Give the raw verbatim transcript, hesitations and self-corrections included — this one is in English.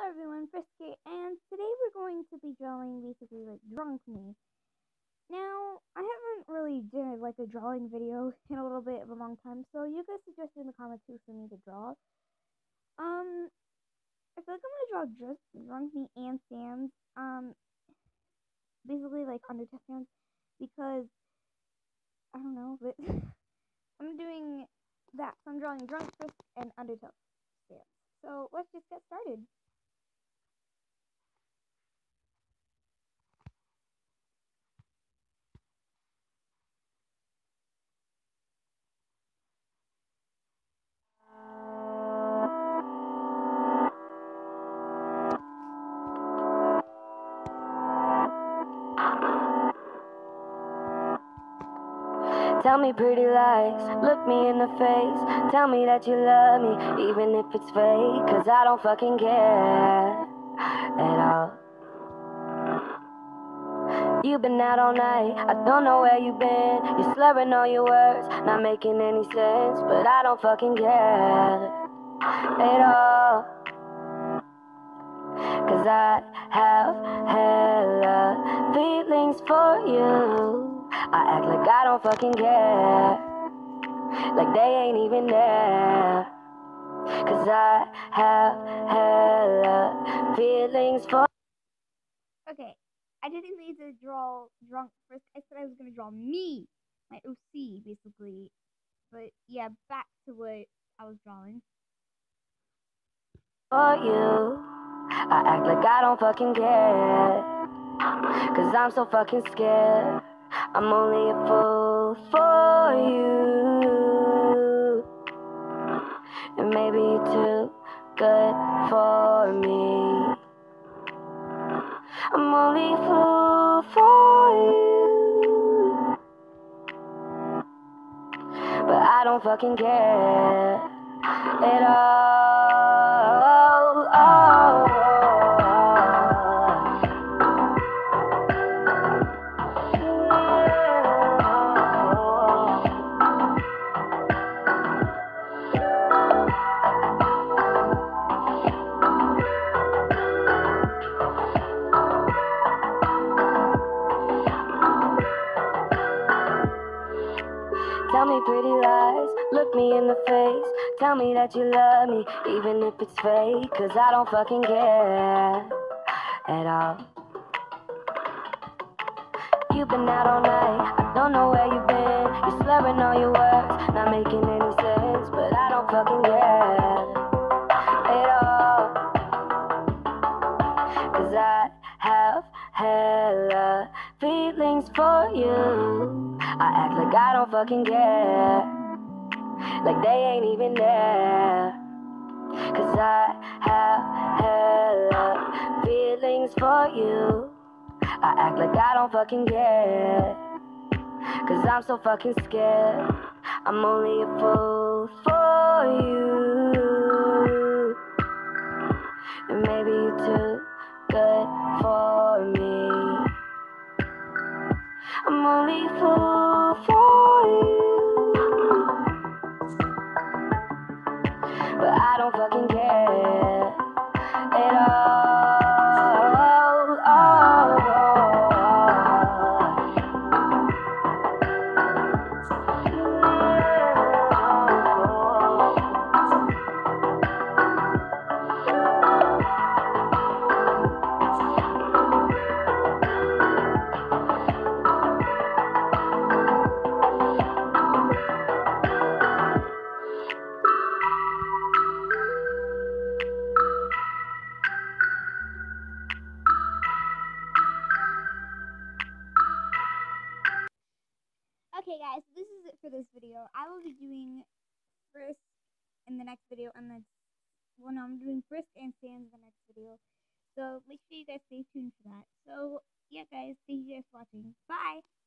everyone, Frisky, and today we're going to be drawing basically like drunk me. Now, I haven't really done like a drawing video in a little bit of a long time, so you guys suggested in the comments who for me to draw. Um, I feel like I'm gonna draw just drunk me and Sans. Um, basically like Undertale Sans, because I don't know, but I'm doing that. So I'm drawing drunk Frisk and Undertale Sans. So let's just get started. Tell me pretty lies, look me in the face. Tell me that you love me, even if it's fake. Cause I don't fucking care at all. You've been out all night, I don't know where you've been. You're slurring all your words, not making any sense. But I don't fucking care at all. Cause I have hella feelings for you. I act like I don't fucking care, like they ain't even there. Cause I have hella feelings for. Okay, I didn't need to draw drunk Frisk. I said I was gonna draw me, my O C, basically. But yeah, back to what I was drawing. For you, I act like I don't fucking care. Cause I'm so fucking scared. I'm only a fool for you. And maybe you're too good for me. I'm only a fool for you. But I don't fucking care at all. Oh, oh. Tell me pretty lies, look me in the face. Tell me that you love me, even if it's fake. Cause I don't fucking care at all. You've been out all night, I don't know where you've been. You're slurring all your words, not making any sense. But I don't fucking care at all. Cause I have hella feelings for you. I act like I don't fucking care, like they ain't even there. Cause I have hella feelings for you. I act like I don't fucking care. Cause I'm so fucking scared. I'm only a fool for you. And maybe you're too good for me. I'm only a fool for you. But I don't fucking care at all. Oh, oh. Okay, guys, this is it for this video. I will be doing Frisk in the next video, and then, well, no, I'm doing Frisk and Sans in the next video. So make sure you guys stay tuned for that. So, yeah, guys, thank you guys for watching. Bye!